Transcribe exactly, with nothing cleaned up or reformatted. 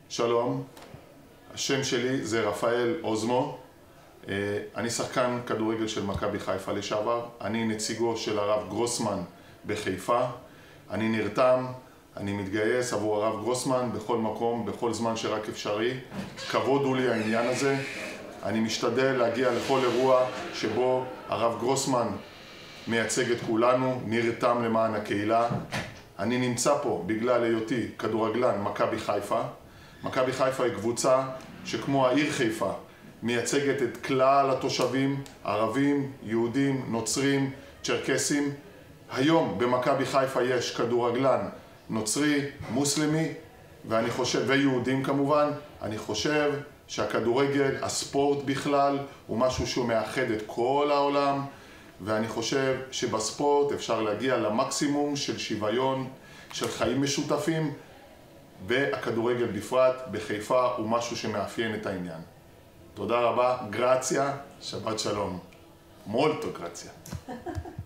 שלום, השם שלי זה רפאל אוזמו, אני שחקן כדורגל של מכבי חיפה לשעבר, אני נציגו של הרב גרוסמן בחיפה, אני נרתם, אני מתגייס עבור הרב גרוסמן בכל מקום, בכל זמן שרק אפשרי, כבוד הוא לי העניין הזה, אני משתדל להגיע לכל אירוע שבו הרב גרוסמן מייצג את כולנו, נרתם למען הקהילה. אני נמצא פה בגלל היותי כדורגלן מכבי חיפה. מכבי חיפה היא קבוצה שכמו העיר חיפה מייצגת את כלל התושבים, ערבים, יהודים, נוצרים, צ'רקסים. היום במכבי חיפה יש כדורגלן נוצרי, מוסלמי, ואני חושב, ויהודים כמובן. אני חושב שהכדורגל, הספורט בכלל, הוא משהו שהוא מאחד את כל העולם, ואני חושב שבספורט אפשר להגיע למקסימום של שוויון, של חיים משותפים, והכדורגל בפרט בחיפה הוא משהו שמאפיין את העניין. תודה רבה, גרציה, שבת שלום. מולטו גרציה.